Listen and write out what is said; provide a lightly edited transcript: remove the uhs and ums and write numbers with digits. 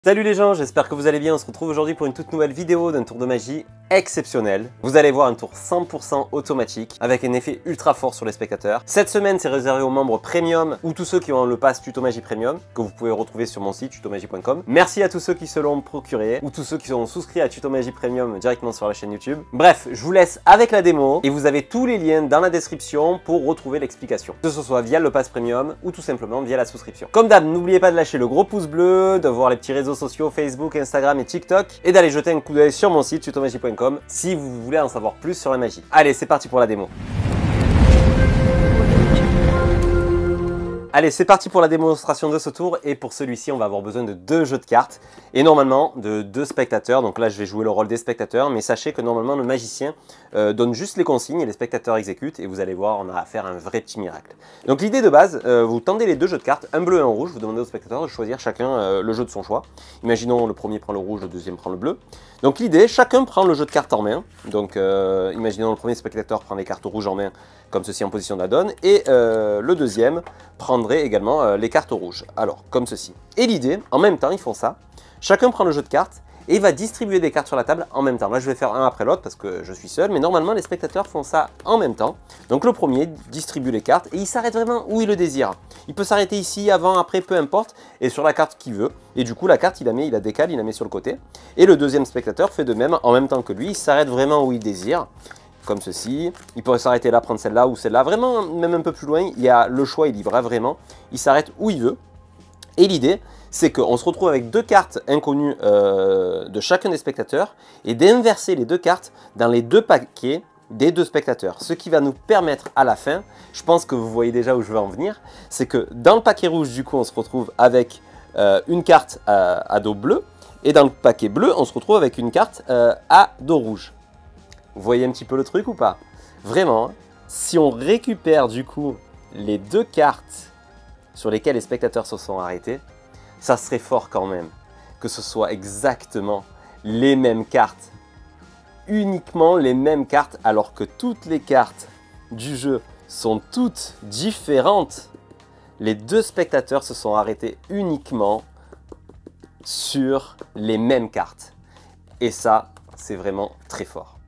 Salut les gens, j'espère que vous allez bien. On se retrouve aujourd'hui pour une toute nouvelle vidéo d'un tour de magie exceptionnel. Vous allez voir un tour 100% automatique avec un effet ultra fort sur les spectateurs. Cette semaine, c'est réservé aux membres premium ou tous ceux qui ont le pass Tuto Magie Premium que vous pouvez retrouver sur mon site tutomagie.com. Merci à tous ceux qui se l'ont procuré ou tous ceux qui sont souscrits à Tuto Magie Premium directement sur la chaîne YouTube. Bref, je vous laisse avec la démo et vous avez tous les liens dans la description pour retrouver l'explication. Que ce soit via le pass Premium ou tout simplement via la souscription. Comme d'hab, n'oubliez pas de lâcher le gros pouce bleu, de voir les petits réseaux sociaux Facebook, Instagram et TikTok et d'aller jeter un coup d'œil sur mon site tutomagie.com si vous voulez en savoir plus sur la magie. Allez, c'est parti pour la démo. Allez, c'est parti pour la démonstration de ce tour et pour celui-ci, on va avoir besoin de 2 jeux de cartes et normalement de 2 spectateurs. Donc là, je vais jouer le rôle des spectateurs, mais sachez que normalement, le magicien donne juste les consignes et les spectateurs exécutent et vous allez voir, on a affaire à un vrai petit miracle. Donc l'idée de base, vous tendez les 2 jeux de cartes, un bleu et un rouge, vous demandez aux spectateurs de choisir chacun le jeu de son choix. Imaginons le premier prend le rouge, le deuxième prend le bleu. Donc l'idée, chacun prend le jeu de cartes en main. Donc imaginons le premier spectateur prend les cartes rouges en main, comme ceci en position de la donne, et le deuxième prendrait également les cartes rouges, alors comme ceci. Et l'idée, en même temps, ils font ça, chacun prend le jeu de cartes et il va distribuer des cartes sur la table en même temps. Là, je vais faire un après l'autre parce que je suis seul, mais normalement, les spectateurs font ça en même temps. Donc le premier distribue les cartes et il s'arrête vraiment où il le désire. Il peut s'arrêter ici, avant, après, peu importe, et sur la carte qu'il veut. Et du coup, la carte, il la décale, il la met sur le côté. Et le deuxième spectateur fait de même, en même temps que lui, il s'arrête vraiment où il désire. Comme ceci, il pourrait s'arrêter là, prendre celle-là ou celle-là, vraiment même un peu plus loin, il y a le choix, il libre vraiment, il s'arrête où il veut. Et l'idée, c'est qu'on se retrouve avec 2 cartes inconnues de chacun des spectateurs et d'inverser les 2 cartes dans les 2 paquets des 2 spectateurs. Ce qui va nous permettre à la fin, je pense que vous voyez déjà où je veux en venir, c'est que dans le paquet rouge, du coup, on se retrouve avec une carte à dos bleu et dans le paquet bleu, on se retrouve avec une carte à dos rouge. Vous voyez un petit peu le truc ou pas? Vraiment, hein, si on récupère du coup les 2 cartes sur lesquelles les spectateurs se sont arrêtés, ça serait fort quand même que ce soit exactement les mêmes cartes. Uniquement les mêmes cartes alors que toutes les cartes du jeu sont toutes différentes. Les 2 spectateurs se sont arrêtés uniquement sur les mêmes cartes. Et ça, c'est vraiment très fort.